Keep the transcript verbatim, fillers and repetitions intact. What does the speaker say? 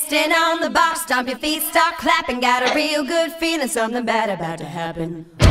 Stand on the box, stomp your feet, start clapping. Got a real good feeling, something bad about to happen.